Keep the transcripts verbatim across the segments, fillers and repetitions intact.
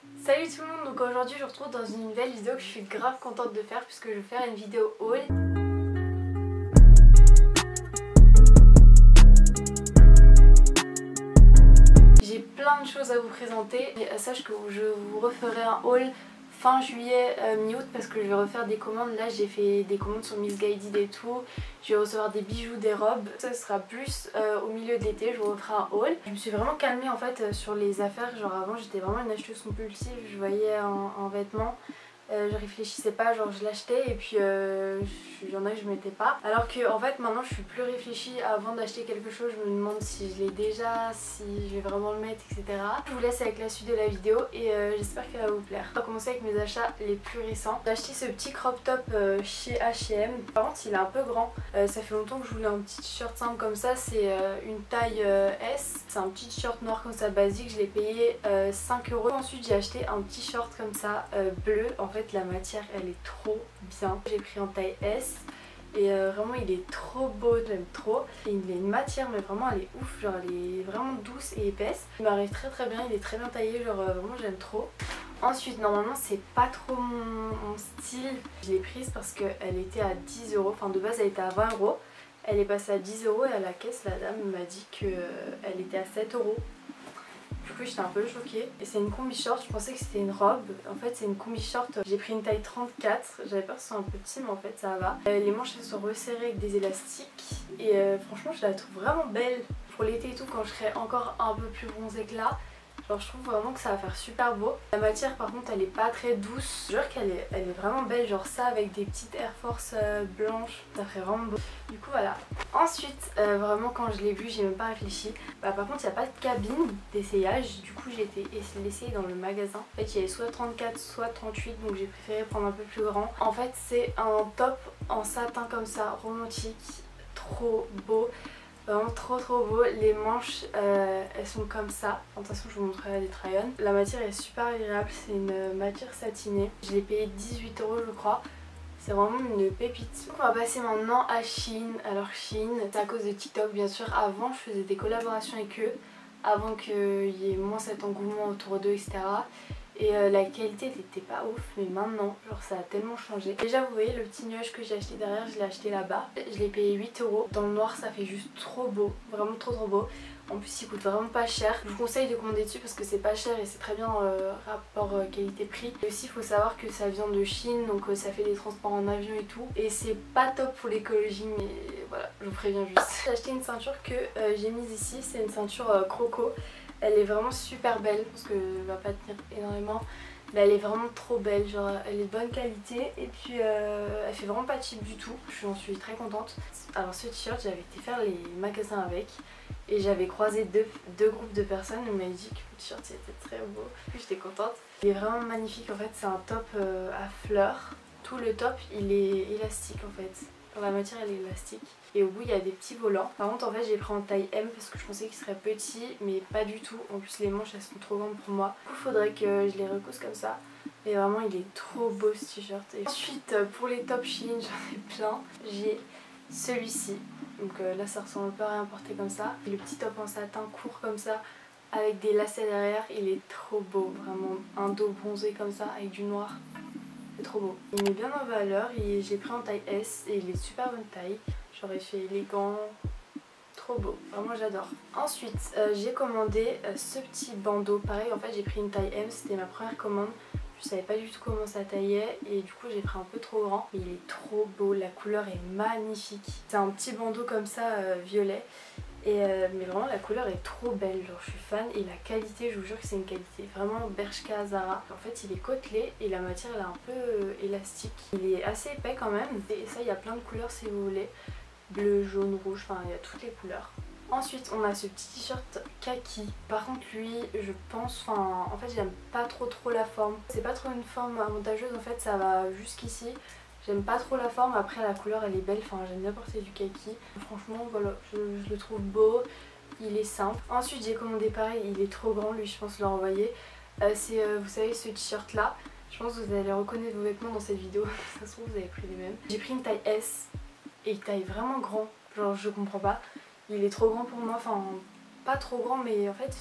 Salut tout le monde, donc aujourd'hui je vous retrouve dans une nouvelle vidéo que je suis grave contente de faire puisque je vais faire une vidéo haul. J'ai plein de choses à vous présenter et sache que je vous referai un haul fin juillet, euh, mi-août parce que je vais refaire des commandes. Là j'ai fait des commandes sur Missguided et tout. Je vais recevoir des bijoux, des robes. Ça sera plus euh, au milieu de l'été, je vous referai un haul. Je me suis vraiment calmée en fait sur les affaires. Genre avant j'étais vraiment une acheteuse compulsive. Je voyais un, un vêtement, euh, je réfléchissais pas, genre je l'achetais et puis euh, il y en a que je mettais pas. Alors que en fait maintenant je suis plus réfléchie. Avant d'acheter quelque chose je me demande si je l'ai déjà, si je vais vraiment le mettre, et cetera. Je vous laisse avec la suite de la vidéo et euh, j'espère qu'elle va vous plaire. On va commencer avec mes achats les plus récents. J'ai acheté ce petit crop top euh, chez H et M. Par contre il est un peu grand. Euh, ça fait longtemps que je voulais un petit t-shirt simple comme ça. C'est euh, une taille euh, S. C'est un petit t-shirt noir comme ça basique. Je l'ai payé euh, cinq euros. Ensuite j'ai acheté un t-shirt comme ça euh, bleu. En fait la matière elle est trop bien. J'ai pris en taille S. Et euh, vraiment il est trop beau, j'aime trop. Et il a une matière mais vraiment elle est ouf, genre elle est vraiment douce et épaisse. Il m'arrive très très bien, il est très bien taillé, genre euh, vraiment j'aime trop. Ensuite normalement c'est pas trop mon, mon style. Je l'ai prise parce qu'elle était à dix euros, enfin de base elle était à vingt euros. Elle est passée à dix euros et à la caisse la dame m'a dit qu'elle euh, était à sept euros. Du coup j'étais un peu choquée. Et c'est une combi short, je pensais que c'était une robe. En fait c'est une combi short, j'ai pris une taille trente-quatre. J'avais peur que ce soit un peu petit mais en fait ça va. Euh, les manches elles sont resserrées avec des élastiques. Et euh, franchement je la trouve vraiment belle. Pour l'été et tout, quand je serai encore un peu plus bronzée que là, genre je trouve vraiment que ça va faire super beau. La matière par contre elle est pas très douce. Je jure qu'elle est, elle est vraiment belle, genre ça avec des petites Air Force euh, blanches, ça ferait vraiment beau. Du coup voilà. Ensuite euh, vraiment quand je l'ai vu j'ai même pas réfléchi. Bah par contre il n'y a pas de cabine d'essayage. Du coup j'ai été l'essayer dans le magasin. En fait il y avait soit trente-quatre soit trente-huit donc j'ai préféré prendre un peu plus grand. En fait c'est un top en satin comme ça, romantique, trop beau. Vraiment trop trop beau, les manches euh, elles sont comme ça. De toute façon je vous montrerai les try-on. La matière est super agréable, c'est une matière satinée. Je l'ai payé dix-huit euros je crois. C'est vraiment une pépite. On va passer maintenant à Shein. Alors Shein, c'est à cause de TikTok bien sûr. Avant je faisais des collaborations avec eux, avant qu'il y ait moins cet engouement autour d'eux, et cetera. Et euh, la qualité n'était pas ouf, mais maintenant genre ça a tellement changé. Déjà vous voyez le petit nuage que j'ai acheté derrière, je l'ai acheté là-bas. Je l'ai payé huit euros. Dans le noir ça fait juste trop beau, vraiment trop trop beau. En plus il coûte vraiment pas cher. Je vous conseille de commander dessus parce que c'est pas cher et c'est très bien euh, rapport euh, qualité-prix. Et aussi il faut savoir que ça vient de Chine, donc euh, ça fait des transports en avion et tout. Et c'est pas top pour l'écologie, mais voilà, je vous préviens juste. J'ai acheté une ceinture que euh, j'ai mise ici, c'est une ceinture euh, croco. Elle est vraiment super belle, parce qu'elle va pas tenir énormément, mais elle est vraiment trop belle, genre elle est de bonne qualité et puis euh, elle fait vraiment pas cheap du tout. J'en suis très contente. Alors ce t-shirt j'avais été faire les magasins avec et j'avais croisé deux, deux groupes de personnes et on m'a dit que le t-shirt était très beau. Puis j'étais contente. Il est vraiment magnifique en fait, c'est un top euh, à fleurs. Tout le top il est élastique en fait. La matière elle est élastique et au bout il y a des petits volants. Par contre en fait j'ai pris en taille M parce que je pensais qu'il serait petit mais pas du tout. En plus les manches elles sont trop grandes pour moi. Du coup il faudrait que je les recousse comme ça. Mais vraiment il est trop beau ce t-shirt. Et ensuite pour les tops Shein j'en ai plein. J'ai celui-ci. Donc euh, là ça ressemble un peu à rien porté comme ça. Et le petit top en satin court comme ça avec des lacets derrière. Il est trop beau, vraiment un dos bronzé comme ça avec du noir. C'est trop beau. Il met bien en valeur et j'ai pris en taille S et il est super bonne taille. J'aurais fait élégant. Trop beau. Vraiment j'adore. Ensuite euh, j'ai commandé euh, ce petit bandeau. Pareil en fait j'ai pris une taille M. C'était ma première commande. Je savais pas du tout comment ça taillait et du coup j'ai pris un peu trop grand. Mais il est trop beau. La couleur est magnifique. C'est un petit bandeau comme ça euh, violet. Et euh, mais vraiment la couleur est trop belle, genre je suis fan et la qualité je vous jure que c'est une qualité vraiment Bershka Zara. En fait il est côtelé et la matière elle est un peu euh, élastique. Il est assez épais quand même et ça il y a plein de couleurs si vous voulez. Bleu, jaune, rouge, enfin il y a toutes les couleurs. Ensuite on a ce petit t-shirt kaki. Par contre lui je pense, enfin en fait j'aime pas trop trop la forme. C'est pas trop une forme avantageuse en fait, ça va jusqu'ici. J'aime pas trop la forme, après la couleur elle est belle, enfin j'aime bien porter du kaki. Franchement voilà, je, je le trouve beau, il est simple. Ensuite j'ai commandé pareil, il est trop grand lui je pense le renvoyer. Euh, c'est euh, vous savez ce t-shirt là, je pense que vous allez reconnaître vos vêtements dans cette vidéo, ça se trouve vous avez pris les mêmes. J'ai pris une taille S et il taille vraiment grand, genre je comprends pas. Il est trop grand pour moi, enfin pas trop grand mais en fait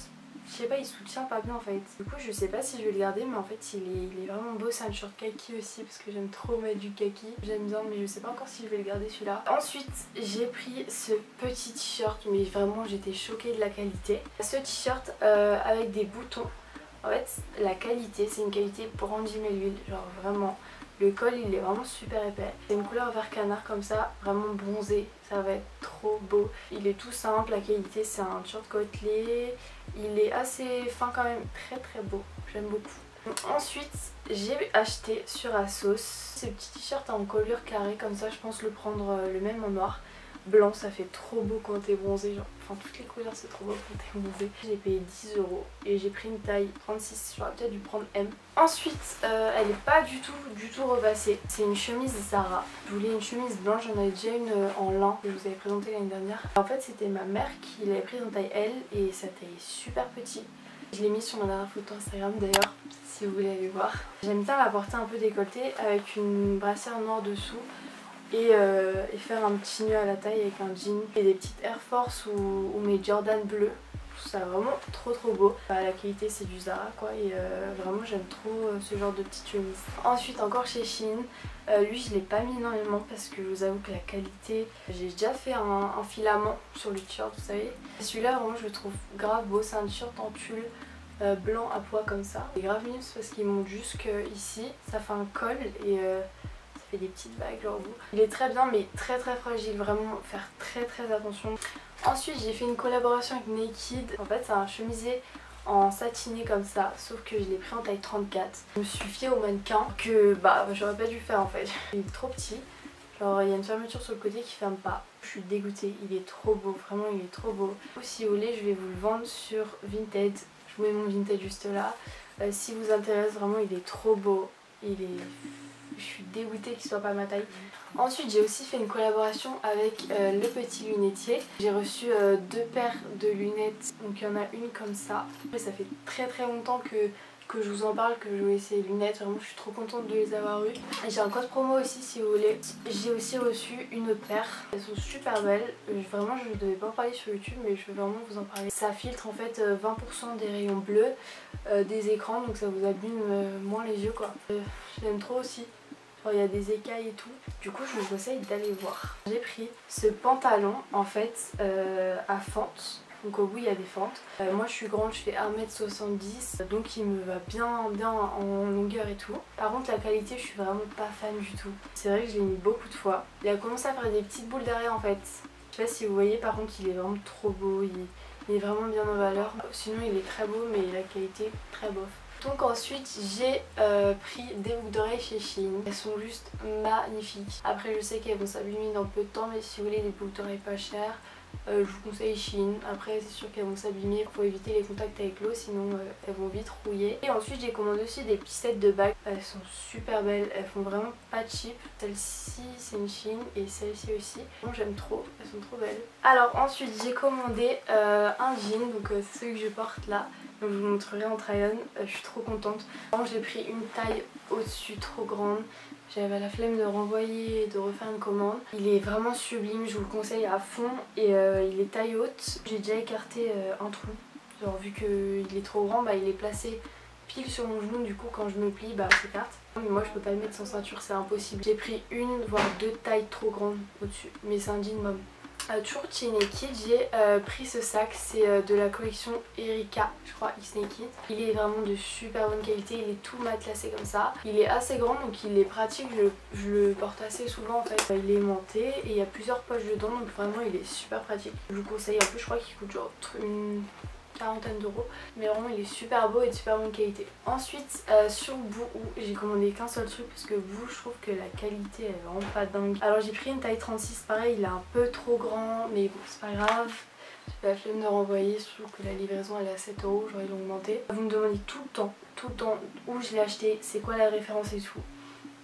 je sais pas, il soutient pas bien en fait. Du coup je sais pas si je vais le garder, mais en fait il est, il est vraiment beau. C'est un short kaki aussi parce que j'aime trop mettre du kaki. J'aime bien, mais je sais pas encore si je vais le garder celui-là. Ensuite j'ai pris ce petit t-shirt, mais vraiment j'étais choquée de la qualité. Ce t-shirt euh, avec des boutons. En fait la qualité, c'est une qualité Brandy Melville, genre vraiment. Le col il est vraiment super épais. C'est une couleur vert canard comme ça, vraiment bronzé. Ça va être trop beau. Il est tout simple, la qualité c'est un short côtelé. Il est assez fin quand même, très très beau. J'aime beaucoup. Ensuite j'ai acheté sur Asos ces petits t-shirts en colure carrée comme ça. Je pense le prendre le même en noir. Blanc, ça fait trop beau quand t'es bronzé, genre, enfin toutes les couleurs c'est trop beau quand t'es bronzé. J'ai payé dix euros et j'ai pris une taille trente-six, j'aurais peut-être dû prendre M. Ensuite euh, elle est pas du tout du tout repassée, c'est une chemise Zara. Je voulais une chemise blanche, j'en avais déjà une en lin que je vous avais présentée l'année dernière. En fait c'était ma mère qui l'avait prise en taille L et sa taille est super petit. Je l'ai mise sur ma dernière photo Instagram d'ailleurs, si vous voulez aller voir. J'aime bien la porter un peu décolletée avec une brassière noire dessous. Et, euh, et faire un petit nœud à la taille avec un jean et des petites Air Force ou, ou mes Jordan bleus. Je trouve ça vraiment trop trop beau. Bah, la qualité c'est du Zara quoi et euh, vraiment j'aime trop euh, ce genre de petite chemise. Ensuite encore chez Shein, euh, lui je l'ai pas mis énormément parce que je vous avoue que la qualité, j'ai déjà fait un, un filament sur le t-shirt vous savez. Celui-là vraiment je le trouve grave beau, c'est un t-shirt en tulle. Euh, blanc à pois comme ça. C'est grave mignon parce qu'il monte jusqu'ici, ça fait un col et euh, fait des petites vagues genre vous. Il est très bien mais très très fragile, vraiment faire très très attention. Ensuite j'ai fait une collaboration avec Naked. En fait c'est un chemisier en satiné comme ça, sauf que je l'ai pris en taille trente-quatre. Je me suis fiée au mannequin que bah j'aurais pas dû faire en fait. Il est trop petit, genre il y a une fermeture sur le côté qui ferme pas. Je suis dégoûtée, il est trop beau, vraiment il est trop beau. Si vous voulez je vais vous le vendre sur Vinted. Je vous mets mon Vinted juste là. Euh, si vous intéresse vraiment il est trop beau, il est... Je suis dégoûtée qu'il soit pas à ma taille. Ensuite j'ai aussi fait une collaboration avec euh, le petit lunetier. J'ai reçu euh, deux paires de lunettes. Donc il y en a une comme ça. Et ça fait très très longtemps que, que je vous en parle, que je veux essayer ces lunettes. Vraiment je suis trop contente de les avoir eues. J'ai un code promo aussi si vous voulez. J'ai aussi reçu une autre paire. Elles sont super belles. Vraiment je ne devais pas en parler sur YouTube mais je veux vraiment vous en parler. Ça filtre en fait vingt pour cent des rayons bleus euh, des écrans. Donc ça vous abîme euh, moins les yeux quoi. Euh, J'aime trop aussi. Il y a des écailles et tout, du coup je vous conseille d'aller voir. J'ai pris ce pantalon en fait euh, à fente, donc au bout il y a des fentes. Euh, moi je suis grande, je fais un mètre soixante-dix, donc il me va bien bien en longueur et tout. Par contre la qualité je suis vraiment pas fan du tout. C'est vrai que je l'ai mis beaucoup de fois. Il a commencé à faire des petites boules derrière en fait. Je sais pas si vous voyez, par contre il est vraiment trop beau, il, il est vraiment bien en valeur. Sinon il est très beau mais la qualité très bof. Donc ensuite j'ai euh, pris des boucles d'oreilles chez Shein. Elles sont juste magnifiques. Après je sais qu'elles vont s'abîmer dans peu de temps, mais si vous voulez des boucles d'oreilles pas chères, euh, je vous conseille Shein. Après c'est sûr qu'elles vont s'abîmer, il faut éviter les contacts avec l'eau sinon euh, elles vont vite rouiller. Et ensuite j'ai commandé aussi des petits sets de bagues. Elles sont super belles, elles font vraiment pas cheap. Celle-ci c'est une Shein et celle-ci aussi. Bon, j'aime trop, elles sont trop belles. Alors ensuite j'ai commandé euh, un jean, donc euh, c'est celui que je porte là. Donc je vous montrerai en try-on, euh, je suis trop contente. J'ai pris une taille au-dessus trop grande. J'avais la flemme de renvoyer et de refaire une commande. Il est vraiment sublime, je vous le conseille à fond. Et euh, il est taille haute. J'ai déjà écarté euh, un trou. Genre vu qu'il est trop grand, bah, il est placé pile sur mon genou. Du coup quand je me plie, bah il s'écarte. Mais moi je peux pas le mettre sans ceinture, c'est impossible. J'ai pris une voire deux tailles trop grandes au-dessus. Mais c'est un jean mom. Euh, toujours chez Naked, j'ai euh, pris ce sac, c'est euh, de la collection Erika, je crois, X Naked. Il est vraiment de super bonne qualité, il est tout matelassé comme ça. Il est assez grand donc il est pratique, je, je le porte assez souvent en fait. Il est aimanté et il y a plusieurs poches dedans donc vraiment il est super pratique. Je vous conseille, en plus je crois qu'il coûte genre une quarantaine d'euros, mais vraiment il est super beau et de super bonne qualité. Ensuite euh, sur Boohoo j'ai commandé qu'un seul truc parce que Boohoo je trouve que la qualité elle est vraiment pas dingue. Alors j'ai pris une taille trente-six, pareil il est un peu trop grand mais bon c'est pas grave. J'ai pas la flemme de renvoyer, surtout que la livraison elle est à sept euros, j'aurais augmenté. Vous me demandez tout le temps, tout le temps où je l'ai acheté, c'est quoi la référence et tout.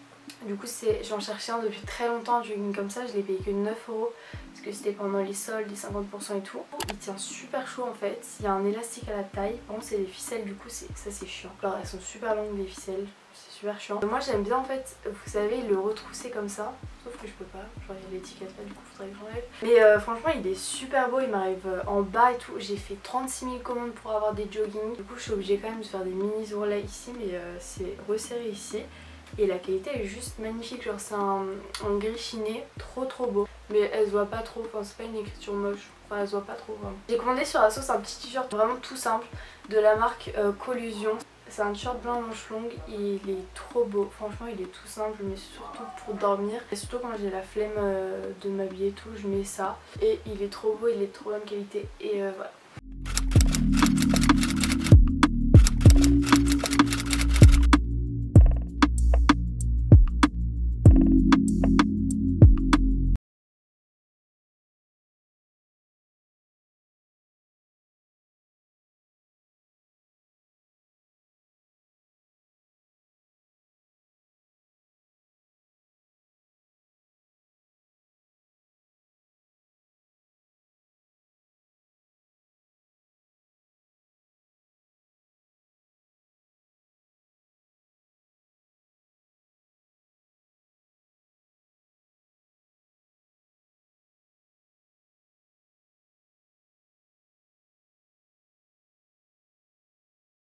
Du coup j'en cherchais un depuis très longtemps, un jogging comme ça, je l'ai payé que neuf euros parce que c'était pendant les soldes, les cinquante pour cent et tout. Il tient super chaud en fait, il y a un élastique à la taille, par contre c'est des ficelles, du coup ça c'est chiant. Alors elles sont super longues les ficelles, c'est super chiant. Moi j'aime bien en fait, vous savez, le retrousser comme ça, sauf que je peux pas, genre il y a l'étiquette là, du coup faudrait que j'enlève. Mais euh, franchement il est super beau, il m'arrive en bas et tout. J'ai fait trente-six mille commandes pour avoir des joggings, du coup je suis obligée quand même de faire des mini ourlets ici, mais euh, c'est resserré ici. Et la qualité est juste magnifique, genre c'est un, un gris chiné, trop trop beau. Mais elle se voit pas trop, enfin c'est pas une écriture moche, enfin elle se voit pas trop vraiment. J'ai commandé sur Asos un petit t-shirt vraiment tout simple de la marque euh, Collusion. C'est un t-shirt blanc manche longue, il est trop beau, franchement il est tout simple, mais surtout pour dormir. Et surtout quand j'ai la flemme euh, de m'habiller et tout, je mets ça. Et il est trop beau, il est de trop bonne qualité et euh, voilà.